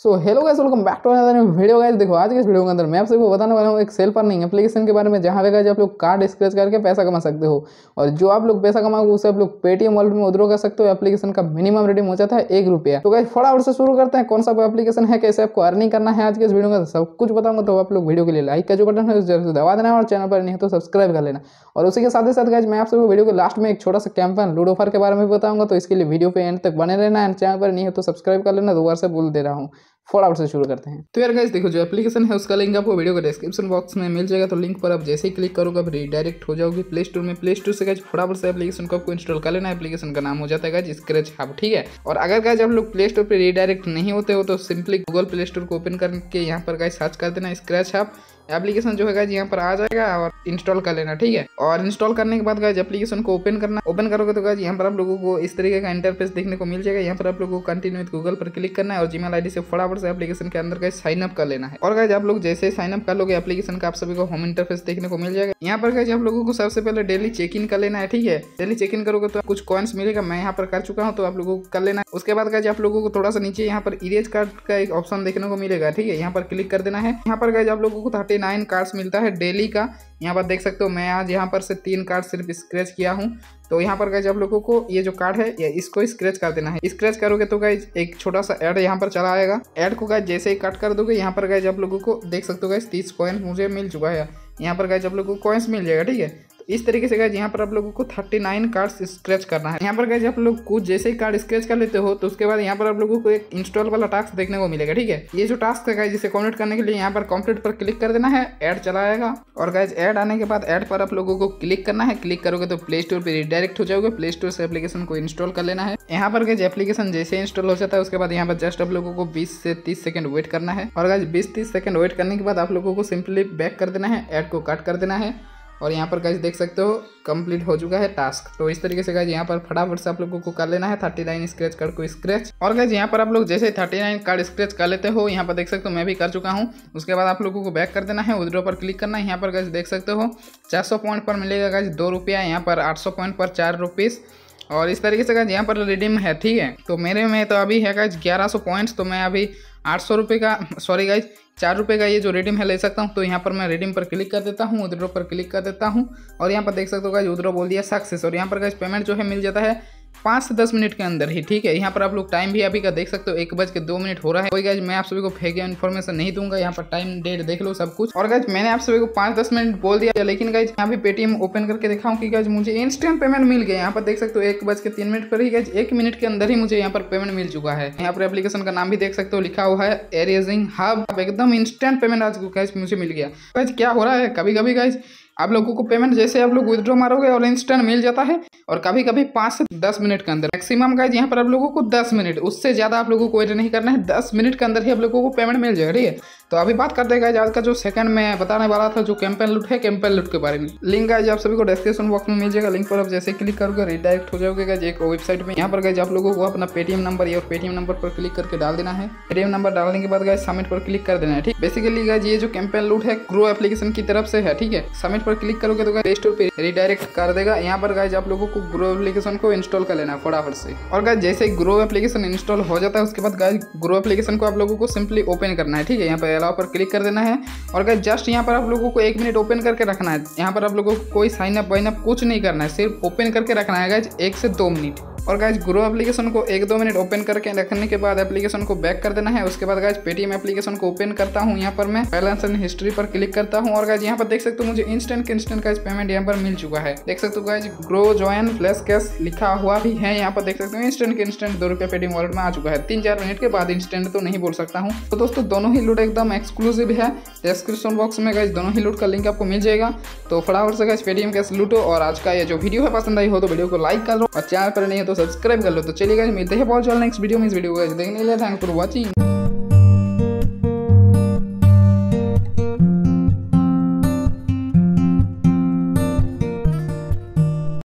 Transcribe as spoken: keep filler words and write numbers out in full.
So hello guys, welcome back to another video guys. देखो आज के इस वीडियो के अंदर मैं आप सबको बताने वाला हूँ एक सेल अर्निंग एप्लीकेशन के बारे में, जहाँ पे गाइस आप लोग कार्ड स्क्रैच करके पैसा कमा सकते हो। और जो आप लोग पैसा कमाओगे उसे आप लोग पेटीएम वॉलेट में विड्रॉ कर सकते हो। एप्लीकेशन का मिनिमम रेटिंग हो जाता है एक रुपया। तो गाइस फटाफट से शुरू करते हैं, कौन सा एप्लीकेशन है, कैसे आपको अर्निंग करना है। आज के इस वीडियो में सब कुछ बताऊंगा। तो आप लोग वीडियो के लिए लाइक का जो बटन है उसे जरूर दबा देना और चैनल पर नहीं है तो सब्सक्राइब कर लेना। और उसी के साथ ही साथ गाइस मैं आप सबको वीडियो के लास्ट में एक छोटा सा कैंपेन लूडो ऑफर के बारे में बताऊंगा। तो इसके लिए वीडियो पे एंड तक बने रहना है। चैनल पर नहीं है तो सब्सक्राइब कर लेना, दोबारा से बोल दे रहा हूँ। फटाफट से शुरू करते हैं। तो यार गाइस देखो, जो एप्लीकेशन है उसका लिंक आपको वीडियो के डिस्क्रिप्शन बॉक्स में मिल जाएगा। तो लिंक पर आप जैसे ही क्लिक करोगे आप रिडायरेक्ट हो जाओगे प्ले स्टोर में। प्ले स्टोर से गाइस फटाफट से एप्लीकेशन को आपको इंस्टॉल कर लेना है। एप्लीकेशन का नाम हो जाता है गाइस स्क्रैच हब, ठीक है। और अगर गाइस आप लोग प्ले स्टोर पर रिडायरेक्ट नहीं होते हो तो सिंपली गूगल प्ले स्टोर को ओपन करके यहाँ पर गाइस सर्च कर देना स्क्रैच हब। एप्लीकेशन जो है गाइस यहाँ पर आ जाएगा और इंस्टॉल कर लेना, ठीक है। और इंस्टॉल करने के बाद गाइस एप्लीकेशन को ओपन करना। ओपन करोगे तो गाइस यहाँ पर आप लोगों को इस तरीके का इंटरफेस देखने को मिल जाएगा। यहाँ पर आप लोगों को कंटिन्यू विद गूगल पर क्लिक करना है और जीमेल आईडी से फटाफट से एप्लीकेशन के अंदर गाइस साइन अप कर लेना है। और गाइस आप लोग जैसे साइन अप कर लोगे एप्लीकेशन का आप सभी को होम इंटरफेस देखने को मिल जाएगा। यहाँ पर गाइस आप लोगों को सबसे पहले डेली चेक इन कर लेना है, ठीक है। डेली चेक इन करोगे तो कुछ कॉइन्स मिलेगा, मैं यहाँ पर कर चुका हूँ तो आप लोगों को कर लेना है। उसके बाद गाइस आप लोगों को थोड़ा सा नीचे यहाँ पर इरेज कार्ड का एक ऑप्शन देखने को मिलेगा, ठीक है। यहाँ पर क्लिक कर देना है। यहाँ पर गाइस आप लोगों को थर्टी नाइन कार्ड्स मिलता है डेली का। यहाँ पर देख सकते हो मैं आज यहाँ पर से तीन कार्ड सिर्फ स्क्रैच किया हूँ। तो यहाँ पर गाइस आप लोगों को ये जो कार्ड है ये इसको स्क्रैच कर देना है। स्क्रैच करोगे तो गाइस एक छोटा सा ऐड यहाँ पर चला आएगा। ऐड को गाइस जैसे ही कट कर दोगे यहाँ पर गाइस आप लोगों को देख सकते हो गाइस तीस कॉइन मुझे मिल चुका है। यहाँ पर गाइस आप लोगों को कॉइन्स मिल जाएगा, ठीक है। इस तरीके से गाइस यहाँ पर आप लोगों को थर्टी नाइन कार्ड्स स्क्रैच करना है। यहाँ पर गाइस आप लोग कुछ जैसे ही कार्ड स्क्रैच कर लेते हो तो उसके बाद यहाँ पर आप लोगों को एक इंस्टॉल वाला टास्क देखने को मिलेगा, ठीक है। ये जो टास्क है गाइस जिसे कंप्लीट करने के लिए यहाँ पर कंप्लीट पर क्लिक कर देना है। ऐड चला आएगा और गाइस ऐड आने के बाद ऐड पर आप लोगों को क्लिक करना है। क्लिक करोगे तो प्ले स्टोर पर रिडायरेक्ट हो जाओगे। प्ले स्टोर से एप्लीकेशन को इंस्टॉल कर लेना है। यहाँ पर गाइस एप्लीकेशन जैसे इंस्टॉल हो जाता है उसके बाद यहाँ पर जस्ट आप लोगों को बीस से तीस सेकंड वेट करना है। और गाइस बीस तीस सेकंड वेट करने के बाद आप लोगों को सिंपली बैक कर देना है, ऐड को कट कर देना है। और यहाँ पर गाइस देख सकते हो कंप्लीट हो चुका है टास्क। तो इस तरीके से गाइस यहाँ पर फटाफट से आप लोगों को कर लेना है थर्टी नाइन स्क्रैच कार्ड को स्क्रैच। और गाइस यहाँ पर आप लोग जैसे थर्टी नाइन कार्ड स्क्रैच कर लेते हो, यहाँ पर देख सकते हो मैं भी कर चुका हूँ। उसके बाद आप लोगों को बैक कर देना है, विड्रॉ पर क्लिक करना है। यहाँ पर गाइस देख सकते हो चार सौ पॉइंट पर मिलेगा गाइस दो रुपया, यहाँ पर आठ सौ पॉइंट पर चार रुपीज़। और इस तरीके से गाइस यहाँ पर रिडीम है, ठीक है। तो मेरे में तो अभी है गाइस ग्यारह सौ पॉइंट्स, तो मैं अभी आठ सौ रुपये का सॉरी गाइस चार रुपये का ये जो रिडीम है ले सकता हूँ। तो यहाँ पर मैं रिडीम पर क्लिक कर देता हूँ, विड्रॉ पर क्लिक कर देता हूँ और यहाँ पर देख सकते हो गाइस विड्रॉ बोल दिया सक्सेस। और यहाँ पर गाइस पेमेंट जो है मिल जाता है पाँच से दस मिनट के अंदर ही, ठीक है। यहाँ पर आप लोग टाइम भी अभी का देख सकते हो एक बज के दो मिनट हो रहा है। कोई गाइस मैं आप सभी को फेक इन्फॉर्मेशन नहीं दूंगा, यहाँ पर टाइम डेट देख लो सब कुछ। और गाइस मैंने आप सभी को पाँच दस मिनट बोल दिया, लेकिन गाइस यहाँ भी पेटीएम ओपन करके दिखाऊं कि गाइस मुझे इंस्टेंट पेमेंट मिल गया। यहाँ पर देख सकते हो एक बज के तीन मिनट पर ही गाइस एक मिनट के अंदर ही मुझे यहाँ पर पेमेंट मिल चुका है। यहाँ पर एप्लीकेशन का नाम भी देख सकते हो लिखा हुआ है एरेजिंग हब। एकदम इंस्टेंट पेमेंट आज गाइस मुझे मिल गया। गाइस क्या हो रहा है, कभी कभी गाइस आप लोगों को पेमेंट जैसे आप लोग विड्रॉ मारोगे और इंस्टेंट मिल जाता है, और कभी कभी पाँच से दस मिनट के अंदर। मैक्सिमम गाइस यहाँ पर आप लोगों को दस मिनट, उससे ज़्यादा आप लोगों को वेट नहीं करना है। दस मिनट के अंदर ही आप लोगों को पेमेंट मिल जाएगा, ठीक है। तो अभी बात करते हैं गाइस आज का जो सेकंड मैं बताने वाला था जो कैंपेन लूट है, कैंपेन लूट के बारे में। लिंक गाइस आप सभी को डिस्क्रिप्शन बॉक्स में मिल जाएगा। लिंक पर आप जैसे क्लिक करोगे रिडायरेक्ट हो जाओगे गाइस एक वेबसाइट में। यहाँ पर गाइस आप लोगों को अपना पेटीएम नंबर या पेटीएम नंबर पर क्लिक करके डाल देना है। पेटीएम नंबर डालने के बाद गाइस सबमिट पर क्लिक कर देना है, ठीक। बेसिकली गाइस ये जो कैंपेन लूट है ग्रो एप्लीकेशन की तरफ से है, ठीक है। सबमिट पर क्लिक करोगे तो प्ले स्टोर पे रिडायरेक्ट कर देगा। यहाँ पर गाइस आप लोगों को ग्रो एप्लीकेशन को इंस्टॉल कर लेना है फटाफट से। और गाइस जैसे ग्रो एप्लीकेशन इंस्टॉल हो जाता है उसके बाद गाइस ग्रो एप्लीकेशन को आप लोगों को सिंपली ओपन करना है, ठीक है। यहाँ पर अलाउ पर क्लिक कर देना है और गाइस जस्ट यहाँ पर आप लोगों को एक मिनट ओपन करके रखना है। यहाँ पर आप लोगों को कोई साइन अप वाइन अप कुछ नहीं करना है, सिर्फ ओपन करके रखना है गाइस एक से दो मिनट। और गाइस ग्रो एप्लीकेशन को एक दो मिनट ओपन करके रखने के बाद एप्लीकेशन को बैक कर देना है। उसके बाद गाइस पेटीएम एप्लीकेशन को ओपन करता हूँ। यहाँ पर मैं बैलेंस एंड हिस्ट्री पर क्लिक करता हूँ और गाइस यहाँ पर देख सकते हो मुझे इंस्टेंट के इंस्टेंट गाइस पेमेंट यहाँ पर मिल चुका है। देख सकते हो guys grow join flash cash लिखा हुआ भी है। यहाँ पर देख सकते हो इंस्टेंट के इंस्टेंट दो रुपये पेटीएम वॉलेट में आ चुका है। तीन चार मिनट के बाद इंस्टेंट तो नहीं बोल सकता हूँ। तो दोस्तों दोनों ही लूट एकदम एक्सक्लूसिव है। डिस्क्रिप्शन बॉक्स में गाइस दोनों ही लूट का लिंक आपको मिल जाएगा। तो फटाफट से गाइस पेटीएम कैश लूटो। और आज का ये जो वीडियो है पसंद आई हो तो वीडियो को लाइक कर लो और चैनल पर नहीं है तो सब्सक्राइब कर लो। तो चलिए गाइस मिलते हैं बहुत जल्द नेक्स्ट वीडियो में। इस वीडियो को देखने के लिए थैंक्स फॉर वॉचिंग।